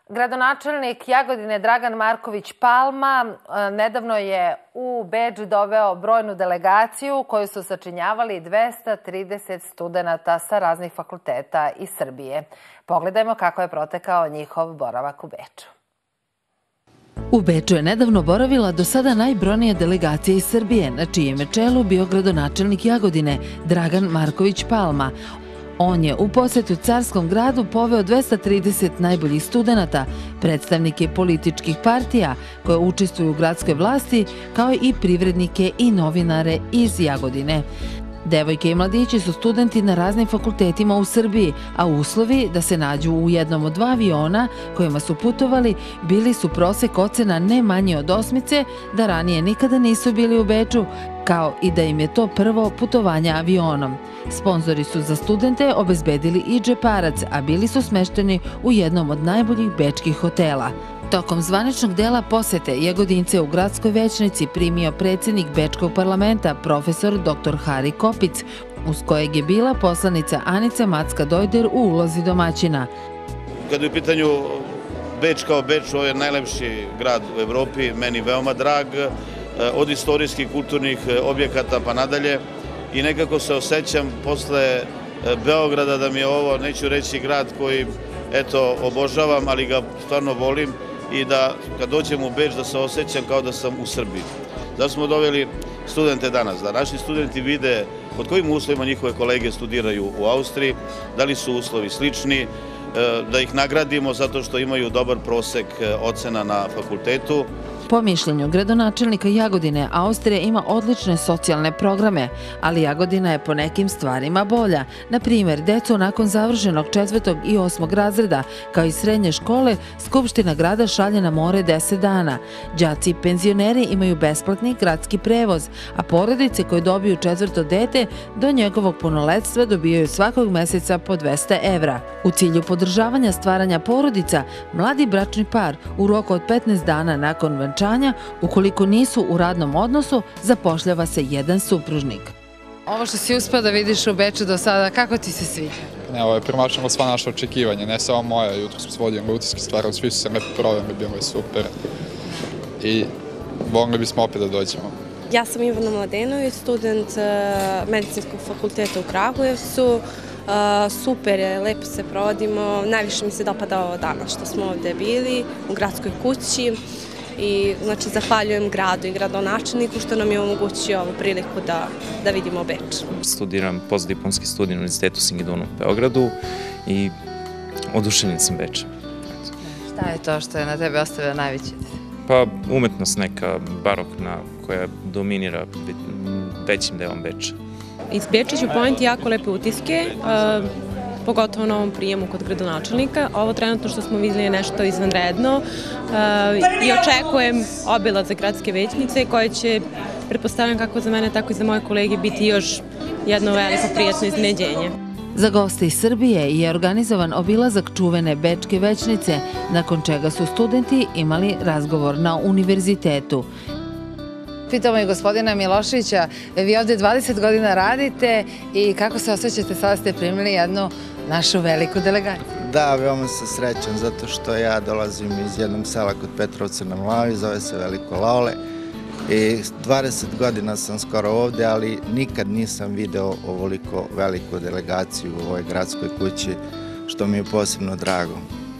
Gradonačelnik Jagodine Dragan Marković Palma nedavno je u Beč doveo brojnu delegaciju koju su sačinjavali 230 studenata sa raznih fakulteta iz Srbije. Pogledajmo kako je protekao njihov boravak u Beču. U Beču je nedavno boravila do sada najbrojnija delegacija iz Srbije, na čijem je čelu bio gradonačelnik Jagodine Dragan Marković Palma. On je u posetu Carskom gradu poveo 230 najboljih studenata, predstavnike političkih partija koje učestvuju u gradskoj vlasti, kao i privrednike i novinare iz Jagodine. Devojke i mladići su studenti na raznim fakultetima u Srbiji, a uslovi da se nađu u jednom od 2 aviona kojima su putovali bili su prosek ocena ne manji od 8, da ranije nikada nisu bili u Beču, kao i da im je to prvo putovanje avionom. Sponzori su za studente obezbedili i džeparac, a bili su smešteni u jednom od najboljih bečkih hotela. Tokom zvaničnog dela posete Jagodince u gradskoj većnici primio predsjednik Bečkog parlamenta, profesor dr. Hari Kopic, uz kojeg je bila poslanica Anica Macka-Dojder u ulozi domaćina. Kad je u pitanju Beč kao Beč, ovo je najlepši grad u Evropi, meni veoma drag, od istorijskih, kulturnih objekata pa nadalje. I nekako se osjećam posle Beograda da mi je ovo, neću reći grad koji, eto, obožavam, ali ga stvarno volim i da kad dođem u Beč da se osjećam kao da sam u Srbiji. Da smo doveli studente danas, da naši studenti vide pod kojim uslovima njihove kolege studiraju u Austriji, da li su uslovi slični, da ih nagradimo zato što imaju dobar prosek ocena na fakultetu. Po mišljenju gradonačelnika Jagodine, Austrija ima odlične socijalne programe, ali Jagodina je po nekim stvarima bolja. Na primjer, decu nakon završenog 4. i 8. razreda, kao i srednje škole, Skupština grada šalje na more 10 dana. Đaci i penzioneri imaju besplatni gradski prevoz, a porodice koje dobiju 4. dete do njegovog punoletstva dobijaju svakog meseca po 200 evra. U cilju podržavanja stvaranja porodica, mladi bračni par u roku od 15 dana nakon venčanja, ukoliko nisu u radnom odnosu, zapošljava se jedan supružnik. Ovo što si uspeo da vidiš u Beču do sada, kako ti se sviđa? Ovo je premašilo sva naša očekivanja, ne samo moja. Jutro smo svodio utiske, stvarali, svi su se lepo proveli, bilo je super. I volili bismo opet da dođemo. Ja sam Ivana Mladenović, student Medicinskog fakulteta u Kragujevcu. Super je, lepo se provodimo. Najviše mi se dopada ovo danas što smo ovde bili, u gradskoj kući. I znači zahvaljujem gradu i gradonačelniku što nam je omogućio ovu priliku da vidimo Beč. Studiram postdiplomski studij na Univerzitetu Singidunu u Beogradu i oduševljen sam Bečem. Šta je to što je na tebe ostavio najveći? Pa umetnost neka barokna koja dominira većim delom Beča. Iz Beča ću poneti jako lepe utiske, pogotovo na ovom prijemu kod gradonačelnika. Ovo trenutno što smo vidjeli je nešto izvanredno i očekujem obilazak gradske većnice koje će, pretpostavljam kako za mene, tako i za moje kolege, biti još jedno veliko prijatno iznenađenje. Za goste iz Srbije je organizovan obilazak čuvene Bečke većnice, nakon čega su studenti imali razgovor na univerzitetu. Pitamo i gospodina Miloševića, vi ovde 20 godina radite i kako se osjećate, sada ste primili jednu našu veliku delegaciju? Da, veoma sam srećan zato što ja dolazim iz jednog sela kod Petrovca na Mlavi, zove se Veliko Laole i 20 godina sam skoro ovde, ali nikad nisam video ovoliko veliku delegaciju u ovoj gradskoj kući, što mi je posebno drago.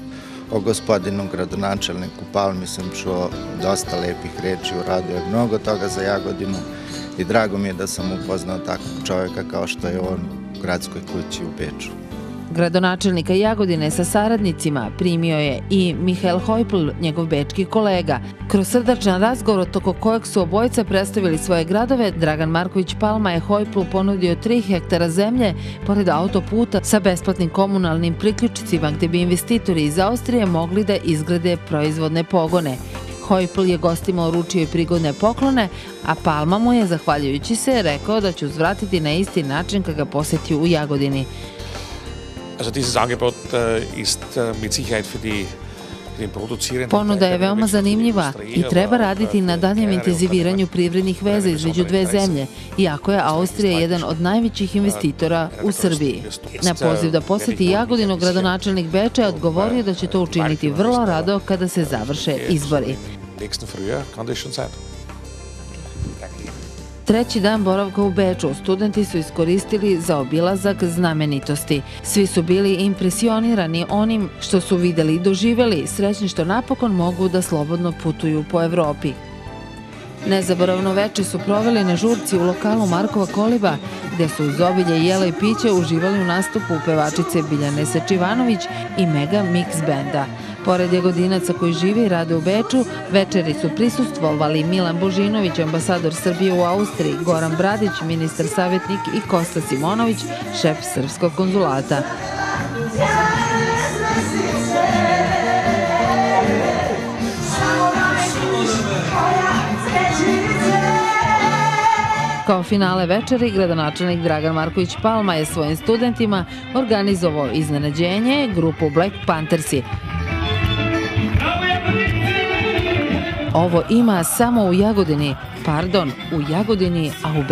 O gospodinu gradonačelniku Palmi sam čuo dosta lepih reči, uradio je mnogo toga za Jagodinu i drago mi je da sam upoznao takvog čovjeka kao što je on u gradskoj kući u Beču. Gradonačelnika Jagodine sa saradnicima primio je i Mihael Hojpl, njegov bečki kolega. Kroz srdačan razgovor toko kojeg su obojica predstavili svoje gradove, Dragan Marković Palma je Hojplu ponudio 3 hektara zemlje pored autoputa sa besplatnim komunalnim priključicima gde bi investitori iz Austrije mogli da izgrade proizvodne pogone. Hojpl je gostima uručio i prigodne poklone, a Palma mu je, zahvaljujući se, rekao da će uzvratiti na isti način kad ga posetio u Jagodini. Also dieses Angebot ist mit Sicherheit für die Ponuda je veoma zanimljiva i treba raditi na daljem intenziviranju privrednih veza između dve zemlje, iako je Austrija jedan od najvećih investitora u Srbiji. Na poziv da poseti Jagodinu, gradonačelnik Beča je odgovorio da će to učiniti vrlo rado kada se završe izbori. Treći dan boravka u Beču studenti su iskoristili za obilazak znamenitosti. Svi su bili impresionirani onim što su videli i doživeli, srećni što napokon mogu da slobodno putuju po Evropi. Nezaboravno veče su proveli na žurci u lokalu Markova Koliba, gde su uz obilje jela i pića uživali u nastupu pevačice Biljane Sečivanović i Mega Mix benda. Pored Jagodinaca koji žive i rade u Beču, večeri su prisustvovali Milan Božinović, ambasador Srbije u Austriji, Goran Bradić, ministar savjetnik i Kosta Simonović, šef srpskog konzulata. Kao finale večeri, gradonačelnik Dragan Marković Palma je svojim studentima organizovao iznenađenje grupu Black Panthersi. Ovo ima samo u Jagodini, pardon, u Jagodini, a u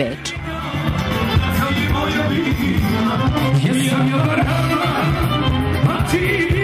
Beču.